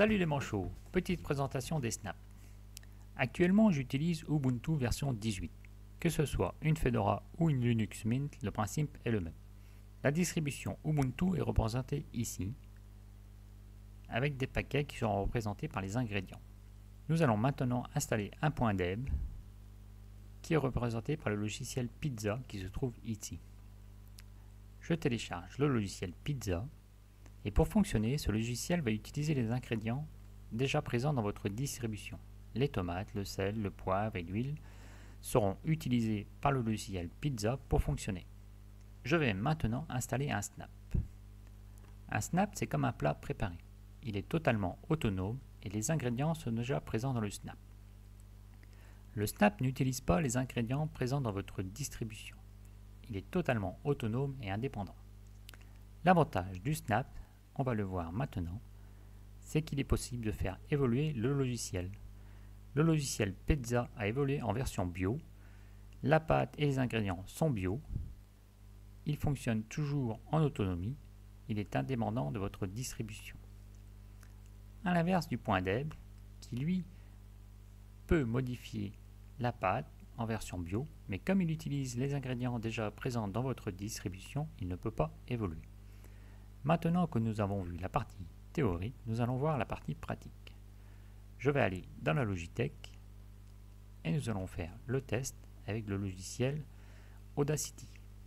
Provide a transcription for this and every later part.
Salut les manchots, petite présentation des snaps. Actuellement j'utilise Ubuntu version 18. Que ce soit une Fedora ou une Linux Mint, le principe est le même. La distribution Ubuntu est représentée ici, avec des paquets qui seront représentés par les ingrédients. Nous allons maintenant installer un .deb qui est représenté par le logiciel Pizza qui se trouve ici. Je télécharge le logiciel Pizza. Et pour fonctionner, ce logiciel va utiliser les ingrédients déjà présents dans votre distribution. Les tomates, le sel, le poivre et l'huile seront utilisés par le logiciel Pizza pour fonctionner. Je vais maintenant installer un snap. Un snap, c'est comme un plat préparé. Il est totalement autonome et les ingrédients sont déjà présents dans le snap. Le snap n'utilise pas les ingrédients présents dans votre distribution. Il est totalement autonome et indépendant. L'avantage du snap, on va le voir maintenant, c'est qu'il est possible de faire évoluer le logiciel. Le logiciel Pizza a évolué en version bio. La pâte et les ingrédients sont bio. Il fonctionne toujours en autonomie. Il est indépendant de votre distribution. À l'inverse du .deb, qui lui peut modifier la pâte en version bio, mais comme il utilise les ingrédients déjà présents dans votre distribution, il ne peut pas évoluer. Maintenant que nous avons vu la partie théorique, nous allons voir la partie pratique. Je vais aller dans la Logitech et nous allons faire le test avec le logiciel Audacity.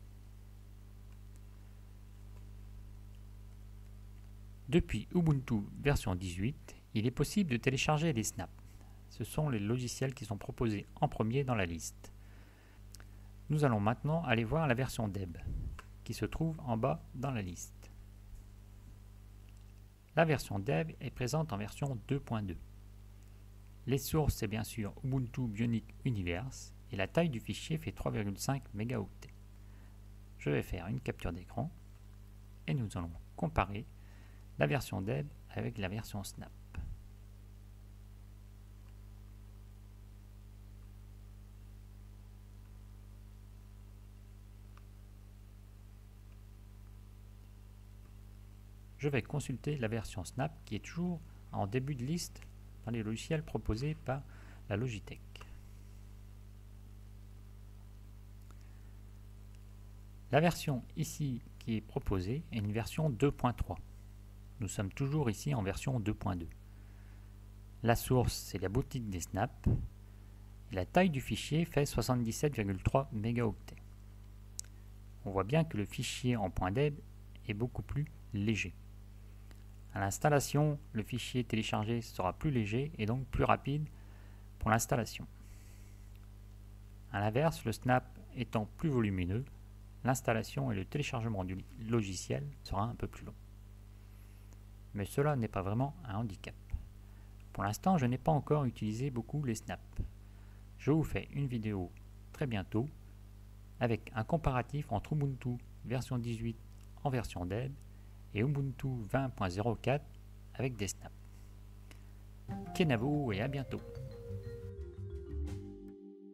Depuis Ubuntu version 18, il est possible de télécharger les snaps. Ce sont les logiciels qui sont proposés en premier dans la liste. Nous allons maintenant aller voir la version deb qui se trouve en bas dans la liste. La version deb est présente en version 2.2. Les sources, c'est bien sûr Ubuntu Bionic Universe et la taille du fichier fait 3,5 mégaoctets. Je vais faire une capture d'écran et nous allons comparer la version deb avec la version snap. Je vais consulter la version Snap qui est toujours en début de liste dans les logiciels proposés par la Logitech. La version ici qui est proposée est une version 2.3. Nous sommes toujours ici en version 2.2. La source, c'est la boutique des snaps. Et la taille du fichier fait 77,3 mégaoctets. On voit bien que le fichier en .deb est beaucoup plus léger. À l'installation, le fichier téléchargé sera plus léger et donc plus rapide pour l'installation. A l'inverse, le snap étant plus volumineux, l'installation et le téléchargement du logiciel sera un peu plus long. Mais cela n'est pas vraiment un handicap. Pour l'instant, je n'ai pas encore utilisé beaucoup les snaps. Je vous fais une vidéo très bientôt avec un comparatif entre Ubuntu version 18 en version deb et Ubuntu 20.04 avec des snaps. Kenavo et à bientôt.